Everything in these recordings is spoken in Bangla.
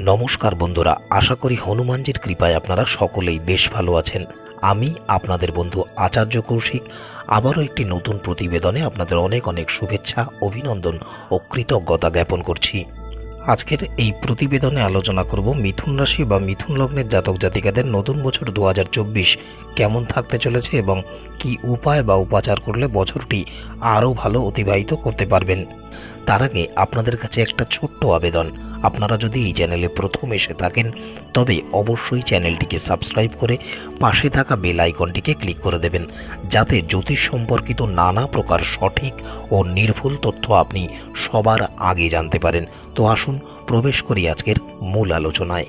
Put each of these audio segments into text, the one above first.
নমস্কার বন্ধুরা, আশা করি হনুমানজির কৃপায় আপনারা সকলেই বেশ ভালো আছেন। আমি আপনাদের বন্ধু আচার্য কৌশিক আবারও একটি নতুন প্রতিবেদনে আপনাদের অনেক অনেক শুভেচ্ছা, অভিনন্দন ও কৃতজ্ঞতা জ্ঞাপন করছি। আজকের এই প্রতিবেদনে আলোচনা করব মিথুন রাশি বা মিথুন লগ্নের জাতক জাতিকাদের নতুন বছর 2024 কেমন থাকতে চলেছে এবং কি উপায় বা উপাচার করলে বছরটি আরও ভালো অতিবাহিত করতে পারবেন। তার আগে আপনাদের কাছে একটা ছোট্ট আবেদন, আপনারা যদি এই চ্যানেলে প্রথম এসে থাকেন তবে অবশ্যই চ্যানেলটিকে সাবস্ক্রাইব করে পাশে থাকা বেল আইকনটিকে ক্লিক করে দেবেন, যাতে জ্যোতিষ সম্পর্কিত নানা প্রকার সঠিক ও নির্ভুল তথ্য আপনি সবার আগে জানতে পারেন। তো আসুন প্রবেশ করি আজকের মূল আলোচনায়।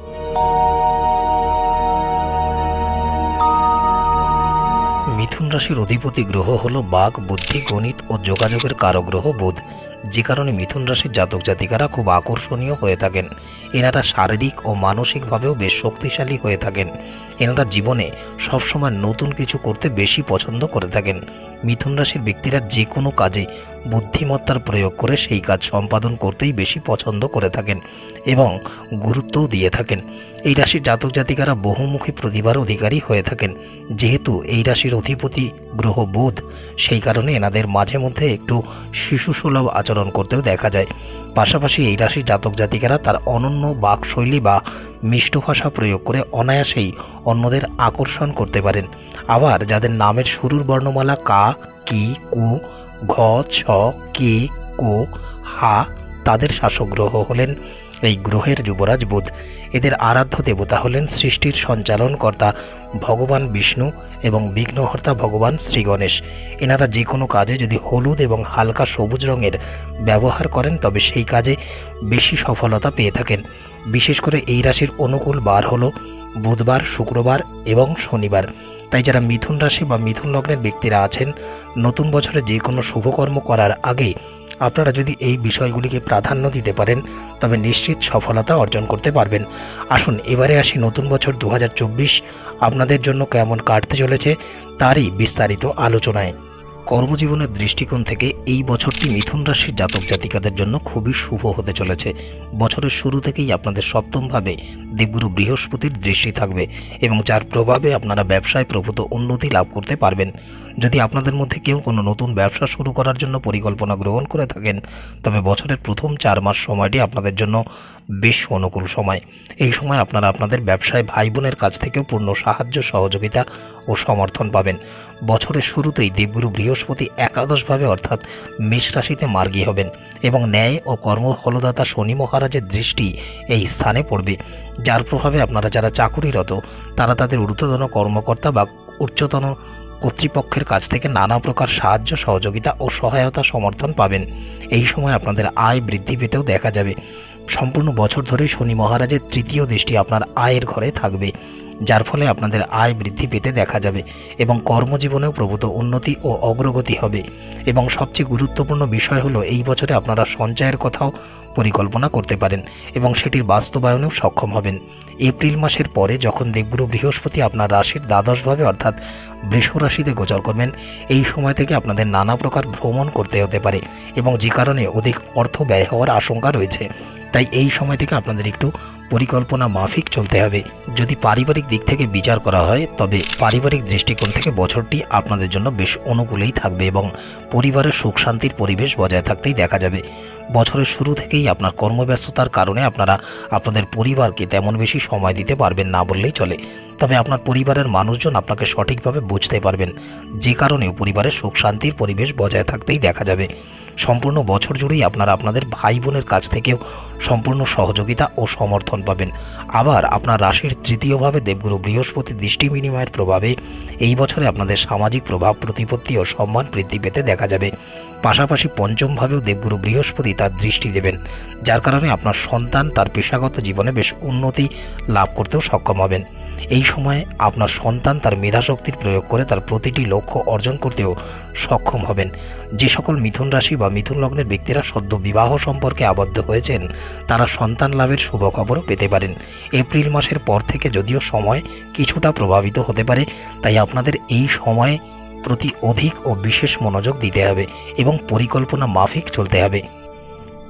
মিথুন রাশির অধিপতি গ্রহ হল বাক, বুদ্ধি, গণিত ও যোগাযোগের কারক গ্রহ বুধ, যে কারণে মিথুন রাশির জাতক জাতিকারা খুব আকর্ষণীয় হয়ে থাকেন। এনারা শারীরিক ও মানসিকভাবেও বেশ শক্তিশালী হয়ে থাকেন। এনারা জীবনে সবসময় নতুন কিছু করতে বেশি পছন্দ করে থাকেন। মিথুন রাশির ব্যক্তিরা যে কোনো কাজে বুদ্ধিমত্তার প্রয়োগ করে সেই কাজ সম্পাদন করতেই বেশি পছন্দ করে থাকেন এবং গুরুত্বও দিয়ে থাকেন। এই রাশির জাতক জাতিকারা বহুমুখী প্রতিভার অধিকারী হয়ে থাকেন। যেহেতু এই রাশির অধিপতি গ্রহ বুধ, সেই কারণে এনাদের মাঝে মধ্যে একটু শিশুসুলভ আচরণ করতেও দেখা যায়। পাশাপাশি এই রাশির জাতক জাতিকারা তার অনন্য বাকশৈলী বা মিষ্ট ভাষা প্রয়োগ করে অনায়াসেই অন্যদের আকর্ষণ করতে পারেন। আবার যাদের নামের শুরুর বর্ণমালা কা, কি, কু, ঘ, ছ, কে, কো, হা, তাদের শাসক গ্রহ হলেন এই গ্রহের যুবরাজ বুধ। এদের আরাধ্য দেবতা হলেন সৃষ্টির সঞ্চালনকর্তা ভগবান বিষ্ণু এবং বিঘ্নহর্তা ভগবান শ্রী গণেশ। এনারা যে কোনো কাজে যদি হলুদ এবং হালকা সবুজ রঙের ব্যবহার করেন তবে সেই কাজে বেশি সফলতা পেয়ে থাকেন। বিশেষ করে এই রাশির অনুকূল বার হলো বুধবার, শুক্রবার এবং শনিবার। তাই যারা মিথুন রাশি বা মিথুন লগ্নের ব্যক্তিরা আছেন, নতুন বছরে যে কোনো শুভকর্ম করার আগে আপনারা যদি এই বিষয়গুলিকে প্রাধান্য দিতে পারেন তবে নিশ্চিত সফলতা অর্জন করতে পারবেন। আসুন এবারে আসি নতুন বছর 2024 আপনাদের জন্য কেমন কাটতে চলেছে তারই বিস্তারিত আলোচনায়। কর্মজীবনের দৃষ্টিকোণ থেকে এই বছরটি মিথুন রাশির জাতক জাতিকাদের জন্য খুবই শুভ হতে চলেছে। বছরের শুরু থেকেই আপনাদের সপ্তমভাবে দেবগুরু বৃহস্পতির দৃষ্টি থাকবে এবং যার প্রভাবে আপনারা ব্যবসায় প্রভূত উন্নতি লাভ করতে পারবেন। যদি আপনাদের মধ্যে কেউ কোনো নতুন ব্যবসা শুরু করার জন্য পরিকল্পনা গ্রহণ করে থাকেন তবে বছরের প্রথম 4 মাস সময়টি আপনাদের জন্য বেশ অনুকূল সময়। এই সময় আপনারা আপনাদের ব্যবসায় ভাই বোনের কাছ থেকেও পূর্ণ সাহায্য, সহযোগিতা ও সমর্থন পাবেন। বছরের শুরুতেই দেবগুরু বৃহস্পতি একাদশভাবে অর্থাৎ মেষ রাশিতে মার্গী হবেন এবং ন্যায় ও কর্মফলদাতা শনি মহারাজের দৃষ্টি এই স্থানে পড়বে, যার প্রভাবে আপনারা যারা চাকুরিরত তারা তাদের ঊর্ধ্বতন কর্মকর্তা বা উচ্চতন কর্তৃপক্ষের কাছ থেকে নানা প্রকার সাহায্য, সহযোগিতা ও সহায়তা সমর্থন পাবেন। এই সময় আপনাদের আয় বৃদ্ধি পেতেও দেখা যাবে। সম্পূর্ণ বছর ধরে শনি মহারাজের তৃতীয় দৃষ্টি আপনার আয়ের ঘরে থাকবে, যার ফলে আপনাদের আয় বৃদ্ধি পেতে দেখা যাবে এবং কর্মজীবনেও প্রভূত উন্নতি ও অগ্রগতি হবে। এবং সবচেয়ে গুরুত্বপূর্ণ বিষয় হলো এই বছরে আপনারা সঞ্চয়ের কথাও পরিকল্পনা করতে পারেন এবং সেটির বাস্তবায়নেও সক্ষম হবেন। এপ্রিল মাসের পরে যখন দেবগুরু বৃহস্পতি আপনার রাশির দ্বাদশভাবে অর্থাৎ বৃষ রাশিতে গোচর করবেন, এই সময় থেকে আপনাদের নানা প্রকার ভ্রমণ করতে হতে পারে এবং যে কারণে অধিক অর্থ ব্যয় হওয়ার আশঙ্কা রয়েছে। তাই এই সময় থেকে আপনাদের একটু পরিকল্পনা মাফিক চলতে হবে। যদি পারিবারিক দিক থেকে বিচার করা হয় তবে পারিবারিক দৃষ্টিকোণ থেকে বছরটি আপনাদের জন্য বেশ অনুকূলেই থাকবে এবং পরিবারের সুখ শান্তির পরিবেশ বজায় থাকতেই দেখা যাবে। বছরের শুরু থেকেই আপনার কর্মব্যস্ততার কারণে আপনারা আপনাদের পরিবারকে তেমন বেশি সময় দিতে পারবেন না বললেই চলে। তবে আপনার পরিবারের মানুষজন আপনাকে সঠিকভাবে বুঝতে পারবেন, যে কারণেও পরিবারের সুখ শান্তির পরিবেশ বজায় থাকতেই দেখা যাবে। সম্পূর্ণ বছর জুড়েই আপনারা আপনাদের ভাই বোনের কাছ থেকেও সম্পূর্ণ সহযোগিতা ও সমর্থন পাবেন। আবার আপনার রাশির তৃতীয়ভাবে দেবগুরু বৃহস্পতি দৃষ্টি বিনিময়ের প্রভাবে এই বছরে আপনাদের সামাজিক প্রভাব, প্রতিপত্তি ও সম্মান বৃদ্ধি পেতে দেখা যাবে। পাশাপাশি পঞ্চমভাবেও দেবগুরু বৃহস্পতি তার দৃষ্টি দেবেন, যার কারণে আপনার সন্তান তার পেশাগত জীবনে বেশ উন্নতি লাভ করতেও সক্ষম হবেন। এই সময়ে আপনার সন্তান তার মেধাশক্তির প্রয়োগ করে তার প্রতিটি লক্ষ্য অর্জন করতেও সক্ষম হবেন। যে সকল মিথুন রাশি বা মিথুন লগ্নের ব্যক্তিরা সদ্য বিবাহ সম্পর্কে আবদ্ধ হয়েছেন তারা সন্তান লাভের শুভ খবরও পেতে পারেন। এপ্রিল মাসের পর থেকে যদিও সময় কিছুটা প্রভাবিত হতে পারে, তাই আপনাদের এই সময়ে প্রতি অধিক ও বিশেষ মনোযোগ দিতে হবে এবং পরিকল্পনা মাফিক চলতে হবে।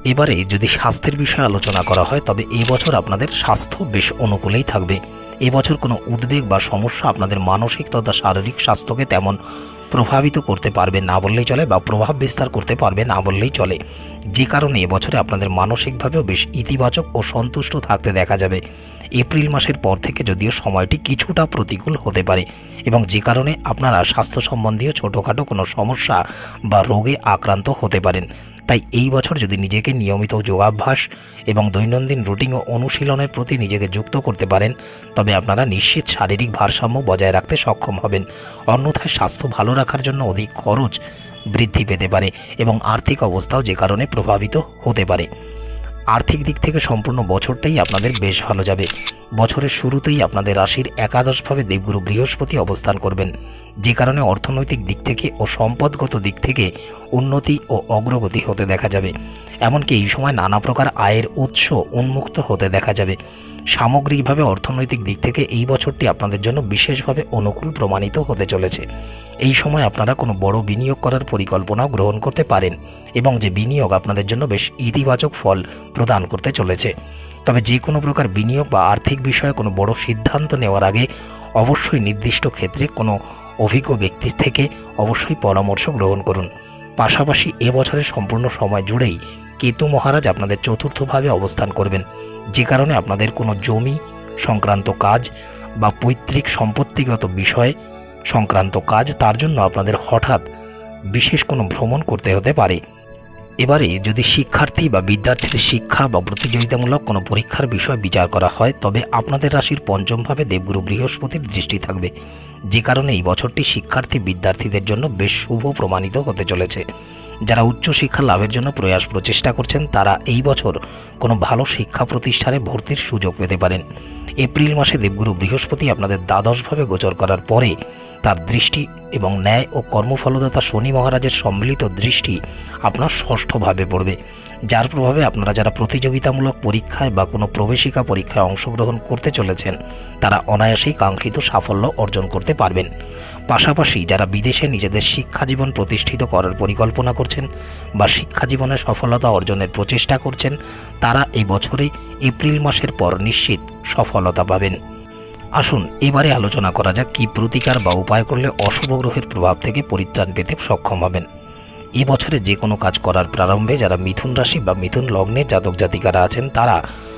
এবারে যদি স্বাস্থ্যের বিষয়ে আলোচনা করা হয় তবে এবছর আপনাদের স্বাস্থ্য বেশ অনুকূলেই থাকবে। এবছর কোনো উদ্বেগ বা সমস্যা আপনাদের মানসিক তথা শারীরিক স্বাস্থ্যকে তেমন প্রভাবিত করতে পারবে না বললেই চলে, বা প্রভাব বিস্তার করতে পারবে না বললেই চলে, যে কারণে এবছরে আপনাদের মানসিকভাবেও বেশ ইতিবাচক ও সন্তুষ্ট থাকতে দেখা যাবে। এপ্রিল মাসের পর থেকে যদিও সময়টি কিছুটা প্রতিকূল হতে পারে এবং যে কারণে আপনারা স্বাস্থ্য সম্বন্ধীয় ছোটোখাটো কোনো সমস্যা বা রোগে আক্রান্ত হতে পারেন। তাই এই বছর যদি নিজেকে নিয়মিত যোগাভ্যাস এবং দৈনন্দিন রুটিন ও অনুশীলনের প্রতি নিজেকে যুক্ত করতে পারেন তবে আপনারা নিশ্চিত শারীরিক ভারসাম্য বজায় রাখতে সক্ষম হবেন। অন্যথায় স্বাস্থ্য ভালো রাখার জন্য অধিক খরচ বৃদ্ধি পেতে পারে এবং আর্থিক অবস্থাও যে কারণে প্রভাবিত হতে পারে। আর্থিক দিক থেকে সম্পূর্ণ বছরটাই আপনাদের বেশ ভালো যাবে। বছরের শুরুতেই আপনাদের রাশির একাদশভাবে দেবগুরু বৃহস্পতি অবস্থান করবেন, যে কারণে অর্থনৈতিক দিক থেকে ও সম্পদগত দিক থেকে উন্নতি ও অগ্রগতি হতে দেখা যাবে। এমনকি এই সময় নানা প্রকার আয়ের উৎস উন্মুক্ত হতে দেখা যাবে। সামগ্রিকভাবে অর্থনৈতিক দিক থেকে এই বছরটি আপনাদের জন্য বিশেষভাবে অনুকূল প্রমাণিত হতে চলেছে। এই সময় আপনারা কোনো বড় বিনিয়োগ করার পরিকল্পনাও গ্রহণ করতে পারেন এবং যে বিনিয়োগ আপনাদের জন্য বেশ ইতিবাচক ফল প্রদান করতে চলেছে। তবে যে কোনো প্রকার বিনিয়োগ বা আর্থিক বিষয়ে কোনো বড় সিদ্ধান্ত নেওয়ার আগে অবশ্যই নির্দিষ্ট ক্ষেত্রে কোনো অভিজ্ঞ ব্যক্তির থেকে অবশ্যই পরামর্শ গ্রহণ করুন। পাশাপাশি এবছরের সম্পূর্ণ সময় জুড়েই কেতু মহারাজ আপনাদের চতুর্থভাবে অবস্থান করবেন, যে কারণে আপনাদের কোনো জমি সংক্রান্ত কাজ বা পৈতৃক সম্পত্তিগত বিষয় সংক্রান্ত কাজ তার জন্য আপনাদের হঠাৎ বিশেষ কোনো ভ্রমণ করতে হতে পারে। এবারে যদি শিক্ষার্থী বা বিদ্যার্থীদের শিক্ষা বা প্রতিযোগিতামূলক কোনো পরীক্ষার বিষয় বিচার করা হয় তবে আপনাদের রাশির পঞ্চমভাবে দেবগুরু বৃহস্পতির দৃষ্টি থাকবে, যে কারণে এই বছরটি শিক্ষার্থী বিদ্যার্থীদের জন্য বেশ শুভ প্রমাণিত হতে চলেছে। যারা উচ্চশিক্ষা লাভের জন্য প্রচেষ্টা করছেন তারা এই বছর কোনো ভালো শিক্ষা প্রতিষ্ঠানে ভর্তির সুযোগ পেতে পারেন। এপ্রিল মাসে দেবগুরু বৃহস্পতি আপনাদের দ্বাদশভাবে গোচর করার পরে তার দৃষ্টি এবং ন্যায় ও কর্মফলদাতা শনি মহারাজের সম্মিলিত দৃষ্টি আপনার ষষ্ঠভাবে পড়বে, যার প্রভাবে আপনারা যারা প্রতিযোগিতামূলক পরীক্ষায় বা কোনো প্রবেশিকা পরীক্ষায় অংশগ্রহণ করতে চলেছেন তারা অনায়াসেই কাঙ্ক্ষিত সাফল্য অর্জন করতে পারবেন। পাশাপাশি যারা বিদেশে নিজেদের শিক্ষাজীবন প্রতিষ্ঠিত করার পরিকল্পনা করছেন বা শিক্ষাজীবনে সফলতা অর্জনের প্রচেষ্টা করছেন তারা এই বছরে এপ্রিল মাসের পর নিশ্চিত সফলতা পাবেন। আসুন এবারে আলোচনা করা যাক কী প্রতিকার বা উপায় করলে অশুভ গ্রহের প্রভাব থেকে পরিত্রাণ পেতে সক্ষম হবেন। এবছরে যে কোনো কাজ করার প্রারম্ভে যারা মিথুন রাশি বা মিথুন লগ্নে জাতক জাতিকারা আছেন তারা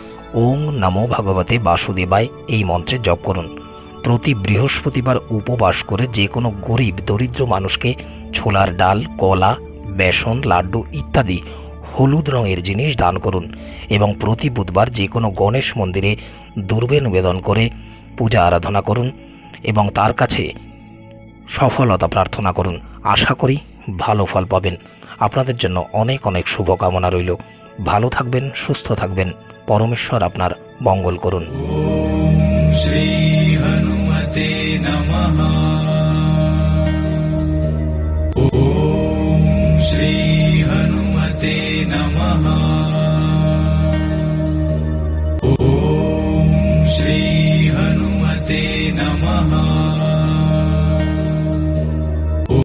ওং নমো ভগবতে বাসুদেবায় এই মন্ত্রে জপ করুন। প্রতি বৃহস্পতিবার উপবাস করে যে কোনো গরিব দরিদ্র মানুষকে ছোলার ডাল, কলা, বেসন, লাড্ডু ইত্যাদি হলুদ রঙের জিনিস দান করুন এবং প্রতি বুধবার যে কোনো গণেশ মন্দিরে দুর্বে নিবেদন করে পূজা আরাধনা করুন এবং তার কাছে সফলতা প্রার্থনা করুন। আশা করি ভালো ফল পাবেন। আপনাদের জন্য অনেক অনেক শুভকামনা রইল। ভালো থাকবেন, সুস্থ থাকবেন। পরমেশ্বর আপনার মঙ্গল করুন। শ্রী হনুমতে নমঃ।